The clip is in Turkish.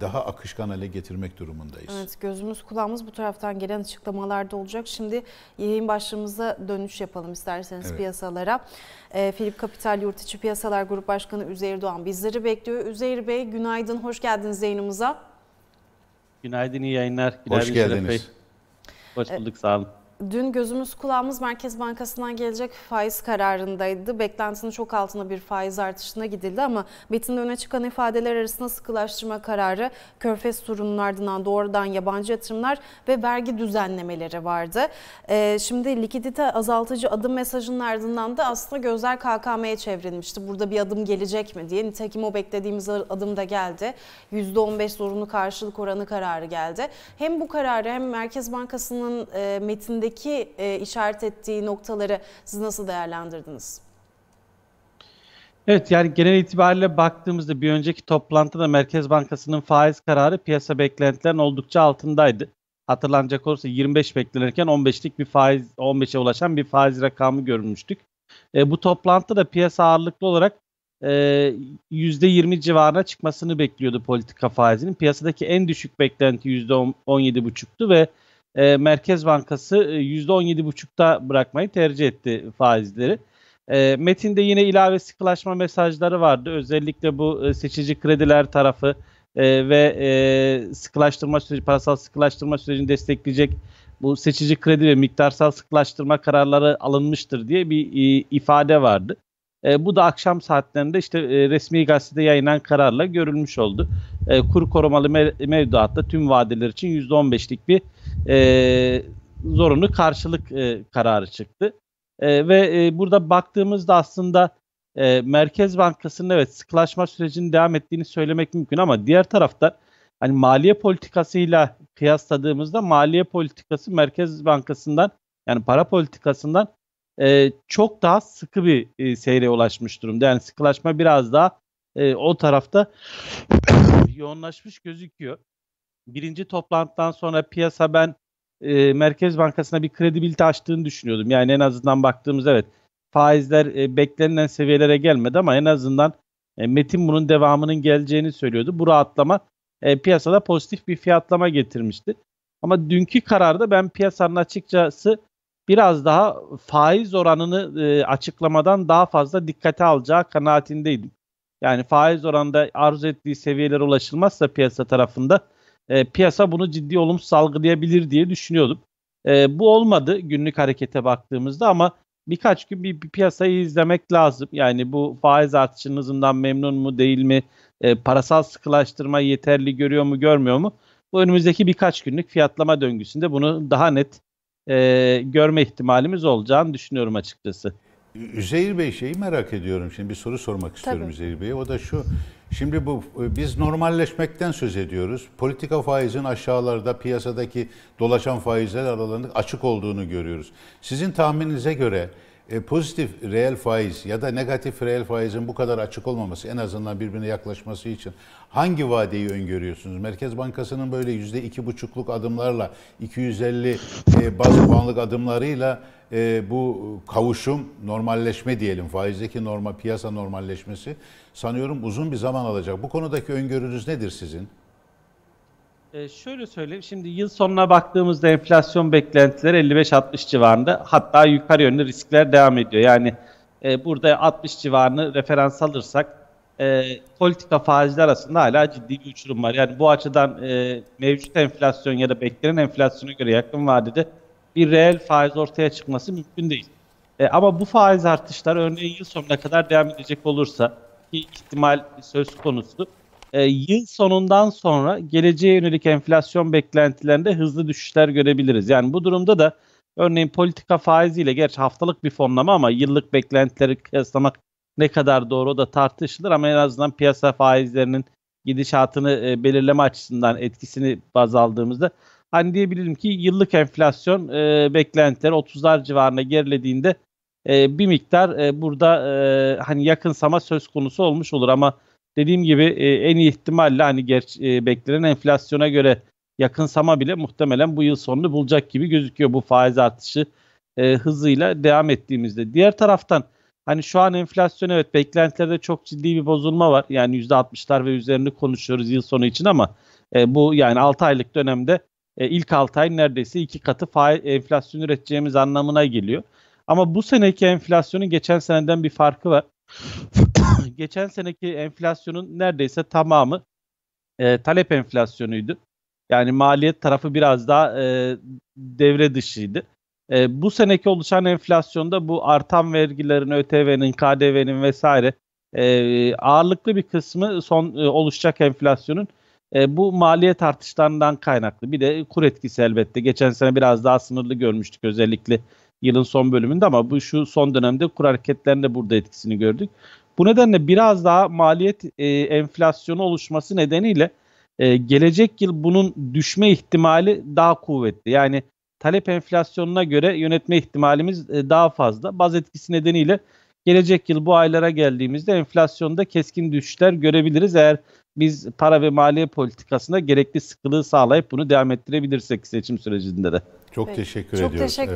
daha akışkan hale getirmek durumundayız. Evet, gözümüz kulağımız bu taraftan gelen açıklamalarda olacak. Şimdi yayın başlığımıza dönüş yapalım isterseniz piyasalara. Philip Capital Yurtiçi Piyasalar Grup Başkanı Üzeyir Doğan bizleri bekliyor. Üzeyir Bey günaydın, hoş geldiniz yayınımıza. Günaydın, iyi yayınlar. Günaydın, hoş geldiniz. Hoş bulduk, sağ olun. Dün gözümüz kulağımız Merkez Bankası'ndan gelecek faiz kararındaydı. Beklentinin çok altında bir faiz artışına gidildi ama metinde öne çıkan ifadeler arasında sıkılaştırma kararı, Körfez turunun ardından doğrudan yabancı yatırımlar ve vergi düzenlemeleri vardı. Şimdi likidite azaltıcı adım mesajının ardından da aslında gözler KKM'ye çevrilmişti. Burada bir adım gelecek mi diye. Nitekim o beklediğimiz adım da geldi. %15 zorunlu karşılık oranı kararı geldi. Hem bu kararı hem Merkez Bankası'nın metindeki işaret ettiği noktaları siz nasıl değerlendirdiniz? Evet, yani genel itibariyle baktığımızda bir önceki toplantıda Merkez Bankası'nın faiz kararı piyasa beklentilerinin oldukça altındaydı. Hatırlanacak olursa 25 beklenirken 15'lik bir faiz, 15'e ulaşan bir faiz rakamı görmüştük. Bu toplantıda piyasa ağırlıklı olarak %20 civarına çıkmasını bekliyordu politika faizinin. Piyasadaki en düşük beklenti %17,5'tu ve Merkez Bankası %17,5'ta bırakmayı tercih etti faizleri. Metinde yine ilave sıkılaşma mesajları vardı. Özellikle bu seçici krediler tarafı ve sıkılaştırma süreci, parasal sıkılaştırma sürecini destekleyecek bu seçici kredi ve miktarsal sıkılaştırma kararları alınmıştır diye bir ifade vardı. Bu da akşam saatlerinde işte resmi gazetede yayınlanan kararla görülmüş oldu. Kur korumalı mevduatta tüm vadeler için %15'lik bir zorunlu karşılık kararı çıktı. Ve burada baktığımızda aslında Merkez Bankası'nın evet sıkılaşma sürecinin devam ettiğini söylemek mümkün ama diğer tarafta hani maliye politikasıyla kıyasladığımızda maliye politikası Merkez Bankası'ndan yani para politikasından çok daha sıkı bir seyre ulaşmış durumda. Yani sıkılaşma biraz daha o tarafta yoğunlaşmış gözüküyor. Birinci toplantıdan sonra piyasa ben Merkez Bankası'na bir kredibilite açtığını düşünüyordum. Yani en azından baktığımız evet faizler beklenilen seviyelere gelmedi ama en azından Metin bunun devamının geleceğini söylüyordu. Bu rahatlama piyasada pozitif bir fiyatlama getirmişti. Ama dünkü kararda ben piyasanın açıkçası biraz daha faiz oranını açıklamadan daha fazla dikkate alacağı kanaatindeydim. Yani faiz oranında arzu ettiği seviyelere ulaşılmazsa piyasa tarafında piyasa bunu ciddi olumsuz algılayabilir diye düşünüyordum. Bu olmadı günlük harekete baktığımızda ama birkaç gün bir piyasayı izlemek lazım. Yani bu faiz artışının hızından memnun mu değil mi? Parasal sıkılaştırma yeterli görüyor mu görmüyor mu? Bu önümüzdeki birkaç günlük fiyatlama döngüsünde bunu daha net görme ihtimalimiz olacağını düşünüyorum açıkçası. Üzeyir Bey şeyi merak ediyorum. Şimdi bir soru sormak istiyorum Tabii. Üzeyir Bey'e. O da şu. Şimdi biz normalleşmekten söz ediyoruz. Politika faizin aşağılarda piyasadaki dolaşan faizler aralarında açık olduğunu görüyoruz. Sizin tahmininize göre pozitif reel faiz ya da negatif reel faizin bu kadar açık olmaması en azından birbirine yaklaşması için hangi vadeyi öngörüyorsunuz? Merkez Bankası'nın böyle %2,5'luk adımlarla 250 baz puanlık adımlarıyla bu kavuşum, normalleşme diyelim, faizdeki piyasa normalleşmesi sanıyorum uzun bir zaman alacak. Bu konudaki öngörünüz nedir sizin? Şöyle söyleyeyim, şimdi yıl sonuna baktığımızda enflasyon beklentileri 55-60 civarında, hatta yukarı yönlü riskler devam ediyor. Yani burada 60 civarını referans alırsak politika faizler arasında hala ciddi bir uçurum var. Yani bu açıdan mevcut enflasyon ya da beklenen enflasyona göre yakın vadede bir reel faiz ortaya çıkması mümkün değil. Ama bu faiz artışları örneğin yıl sonuna kadar devam edecek olursa ki ihtimal söz konusu. Yıl sonundan sonra geleceğe yönelik enflasyon beklentilerinde hızlı düşüşler görebiliriz. Yani bu durumda da örneğin politika faiziyle gerçi haftalık bir fonlama ama yıllık beklentileri kıyaslamak ne kadar doğru o da tartışılır ama en azından piyasa faizlerinin gidişatını belirleme açısından etkisini baz aldığımızda hani diyebilirim ki yıllık enflasyon beklentileri 30'lar civarına gerilediğinde bir miktar burada hani yakınsama söz konusu olmuş olur ama dediğim gibi en iyi ihtimalle hani beklenen enflasyona göre yakınsama bile muhtemelen bu yıl sonunu bulacak gibi gözüküyor bu faiz artışı hızıyla devam ettiğimizde. Diğer taraftan hani şu an enflasyon evet beklentilerde çok ciddi bir bozulma var. Yani %60'lar ve üzerini konuşuyoruz yıl sonu için ama Bu yani 6 aylık dönemde ilk 6 ay neredeyse 2 katı enflasyon üreteceğimiz anlamına geliyor. Ama bu seneki enflasyonun geçen seneden bir farkı var. Geçen seneki enflasyonun neredeyse tamamı talep enflasyonuydu. Yani maliyet tarafı biraz daha devre dışıydı. Bu seneki oluşan enflasyonda bu artan vergilerin, ÖTV'nin, KDV'nin vesaire ağırlıklı bir kısmı oluşacak enflasyonun bu maliyet artışlarından kaynaklı. Bir de kur etkisi elbette. Geçen sene biraz daha sınırlı görmüştük özellikle yılın son bölümünde ama şu son dönemde kur hareketlerinde burada etkisini gördük. Bu nedenle biraz daha maliyet enflasyonu oluşması nedeniyle gelecek yıl bunun düşme ihtimali daha kuvvetli. Yani talep enflasyonuna göre yönetme ihtimalimiz daha fazla. Baz etkisi nedeniyle gelecek yıl bu aylara geldiğimizde enflasyonda keskin düşüşler görebiliriz. Eğer biz para ve maliye politikasında gerekli sıkılığı sağlayıp bunu devam ettirebilirsek seçim sürecinde de. Çok Peki. teşekkür Çok ediyoruz. teşekkür